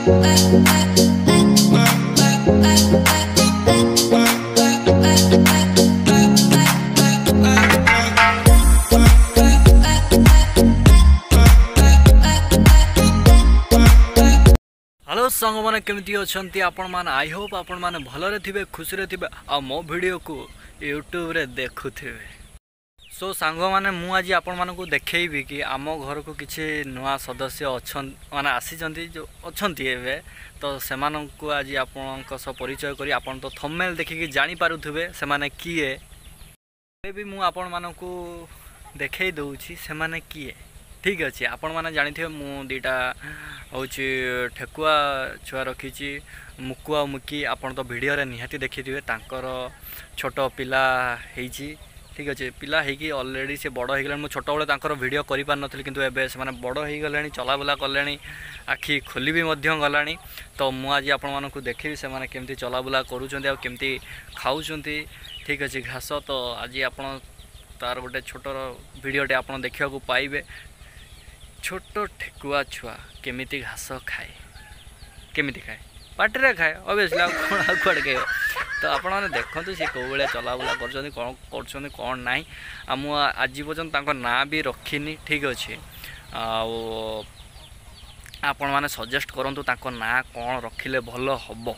Hello सांग मैंने केमती अच्छी आपण मैंने आई होप आपण मैंने भलरे थे खुशी रे थे आ मो वीडियो को यूट्यूब रे देखुथे। सो सांग मैंने मुझ आपण मानक देखी कि आम घर को किसी नुआ सदस्य अच्छा माने आसी जो अच्छा तो से आज आपण परिचय करी आपण तो थंबनेल देखिकी जानी पारुथिबे से माने किए भी मु आपण मानक देखई दउछि से माने किए। ठीक अच्छे आपण मैंने जानी थे मु दीटा हूँ ठेकुआ छुआ रखी मुकुआ मुकी आपण तो वीडियो रे निहाती देखी थे तांकर छोट पिला हेची। ठीक अच्छे पिला होगी अलरेडी से बड़ हो गला मुझे छोट बड़े तांकर वीडियो करि पार नथली किंतु एबे से माने बड़ हो गले चला बुला कले आखि खोली भी मध्य गलानी। तो मु आज आपण मानक देखी से माने केमती चला बुला करूछंती आ केमती खाउछंती। ठीक अच्छे घास तो आज आपण तार गोटे छोट वीडियोटे आपण देखा पाइबे छोट ठेकुआ छुआ केमिति घास खाए केमिति खाए पार्टी खाए ऑब्वियसली कौन कड़े खाए। तो आपण मैंने देखते सी कौ भाया चलाबुला कर कौन ना आज पर्यटन ना भी रखिनी। ठीक अच्छे आपण मैंने सजेस्ट करूँ ना कौन रखिले भल हम।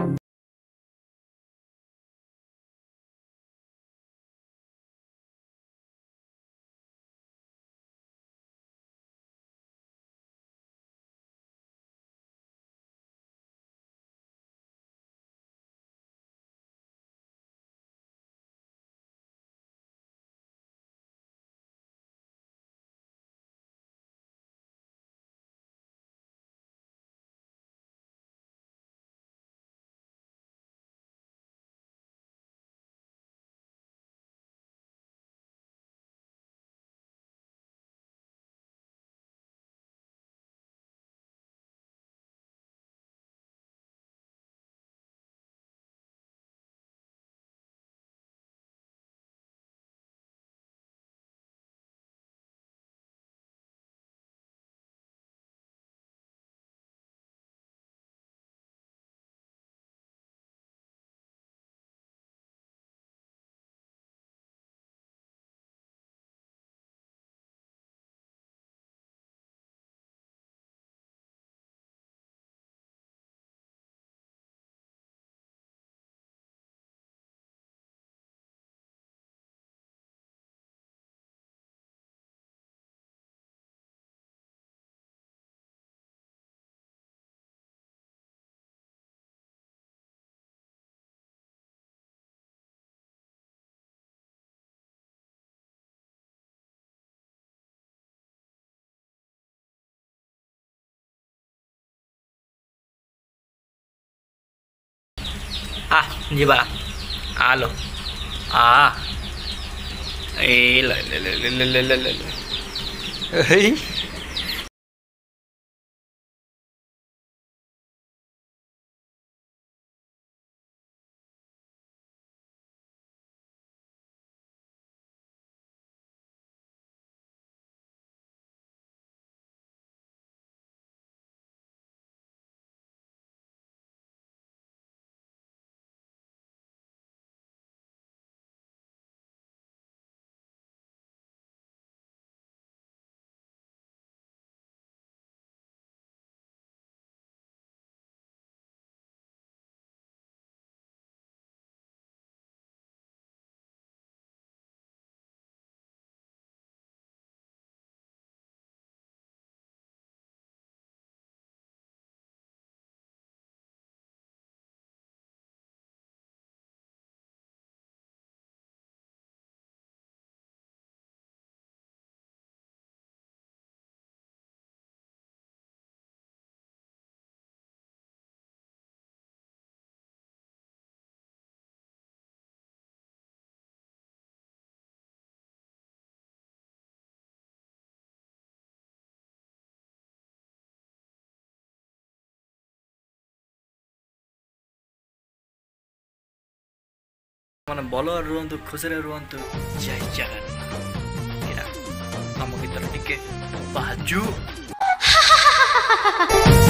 जीवा आलो ए ले ले ले ले ले ले ले ले मन बल रुहतु खुशी रुहतु जय जगन्नाथ। आम भीतर टिके बाजू